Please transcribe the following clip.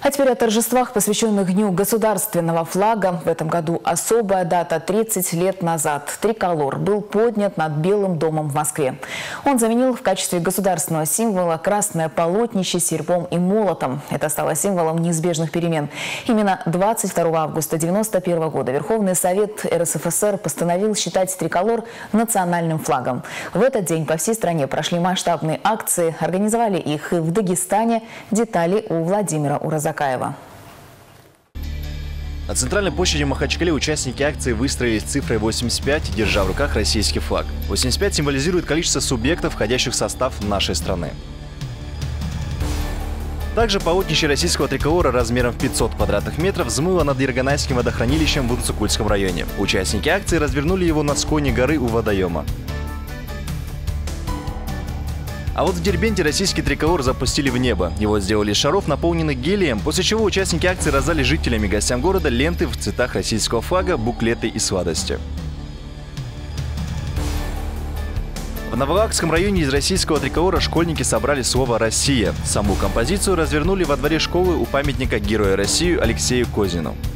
А теперь о торжествах, посвященных Дню государственного флага. В этом году особая дата. 30 лет назад триколор был поднят над Белым домом в Москве. Он заменил в качестве государственного символа красное полотнище с серпом и молотом. Это стало символом неизбежных перемен. Именно 22 августа 1991 года Верховный Совет РСФСР постановил считать триколор национальным флагом. В этот день по всей стране прошли масштабные акции. Организовали их и в Дагестане. Детали у Владимира Уразакаева. На центральной площади Махачкале участники акции выстроились цифрой 85, держа в руках российский флаг. 85 символизирует количество субъектов, входящих в состав нашей страны. Также полотнище российского триколора размером в 500 квадратных метров взмыло над Ирганайским водохранилищем в Удцукульском районе. Участники акции развернули его на склоне горы у водоема. А вот в Дербенте российский триколор запустили в небо. Его сделали из шаров, наполненных гелием, после чего участники акции раздали жителям и гостям города ленты в цветах российского флага, буклеты и сладости. В Новолакском районе из российского триколора школьники собрали слово «Россия». Саму композицию развернули во дворе школы у памятника Героя России Алексею Козину.